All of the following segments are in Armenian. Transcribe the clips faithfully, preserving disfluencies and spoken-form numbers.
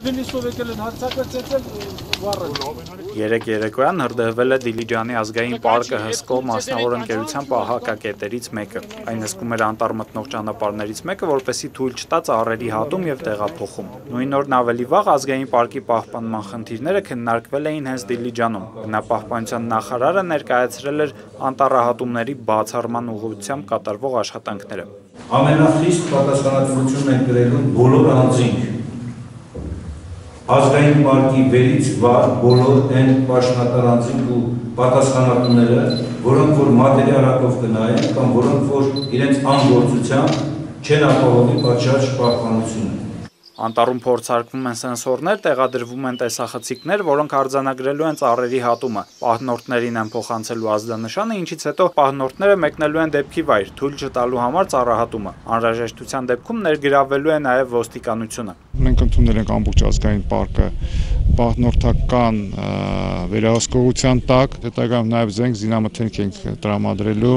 Թբիլիսով եկել են հարձակվեցել վառել։ Երեք երեկոյան հրդեհվել է Դիլիջանի ազգային պարկը հսկող մասնավոր ընկերության պահակակետերից մեկը։ Այն հսկում էր անտառ մտնող ճանապարհներից մեկը, որպեսզի թույլ չտա ծառերի հատում եւ տեղափոխում։ Նույն օրն ավելի վաղ ազգային պարկի պահպանման խնդիրները քննարկվել էին հենց Դիլիջանում։ Բնապահպանության նախարարը ներկայացրել էր անտառահատումների բացառման ուղղությամբ կատարվող աշխատանքները։ Ամենախիստ պատասխանատվությունն են կրելու բոլոր անձինք, ազգային պարկի վերից վար բոլոր այն պաշտոնատար անձինք ու պատասխանատուները, որոնք որ մատերիալակով կնայեն կամ որոնք որ իրենց անգործությամբ չեն ապահովի պատշաճ պահպանությունը։ Անտառում փորձարկվում են սենսորներ, տեղադրվում են տեսախցիկներ, որոնք արձանագրելու են ծառերի հատումը։ Պահնորդներին են փոխանցելու ազդանշանը, ինչից հետո պահնորդները մեկնելու են դեպքի վայր, թույլ չտալու համար ծառահատումը։ Անհրաժեշտության դեպքում ներգրավվելու է նաև ոստիկանությունը։ Մենք ընդունել ենք ամբողջ ազգային պարկը պահնորդական վերահսկողության տակ, հետագայում նաև զենք զինամթերք ենք տրամադրելու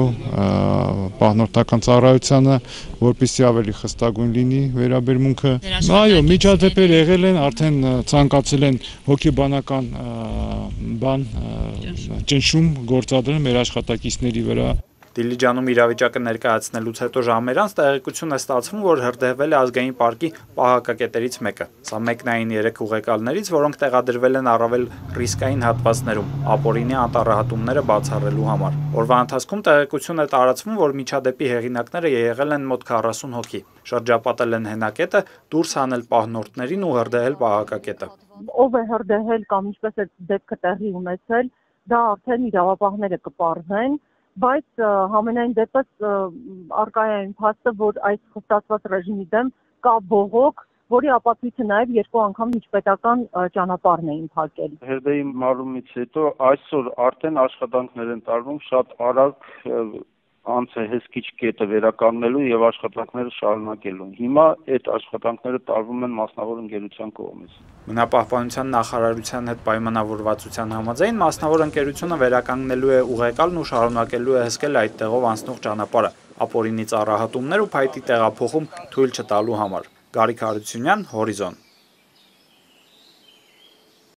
պահնորդական ծառայությանը, որպեսզի ավելի խստագույն լինի վերաբերմունքը։ Այո, միջադեպեր եղել են, արդեն ցանկացել են հոգեբանական բան ճնշում գործադրել մեր աշխատակիցների վրա։ Դիլիջանում իրավիճակը ներկայացնելուց հետո ժամեր անց տեղեկություն է ստացվում, որ հրդեհվել է ազգային պարկի պահակակետերից մեկը։ Սա մեկն այն երեք ուղեկալներից, որոնք տեղադրվել են առավել ռիսկային հատվածներում, ապօրինի անտառահատումները բացառելու համար։ Օրվա ընթացքում տեղեկություն է տարածվում, որ միջադեպի հեղինակները եղել են մոտ քառասուն հոգի։ Շրջապատել են հենակետը, դուրս հանել պահնորդներին ու հրդեհել պահակակետը։ Ով է հրդեհել կամ ինչպես է դեպքը տեղի ունեցել, դա արդեն իրավապահները կպարզեն, բայց համենայն դեպս արկա է այն փաստը, որ այս խստացված ռեժիմի դեմ կա բողոք, որի ապացույցը նաև երկու անգամ միջպետական ճանապարհն էին փակել։ Հրդեհի մարումից հետո այսօր արդեն աշխատանքներ են տարվում շատ արագ անց է հսկիչ կետը վերականգնելու եւ աշխատանքները շարունակելու։ Հիմա այդ աշխատանքները տարվում են մասնավոր ընկերության կողմից։ Բնապահպանության նախարարության հետ պայմանավորվածության համաձայն մասնավոր ընկերությունը վերականգնելու է ուղեկալն ու շարունակելու է հսկել այդ տեղով անցնող ճանապարհը, ապօրինի ծառահատումներ ու փայտի տեղափոխում թույլ չտալու համար։ Գարիկ Հարությունյան, Հորիզոն։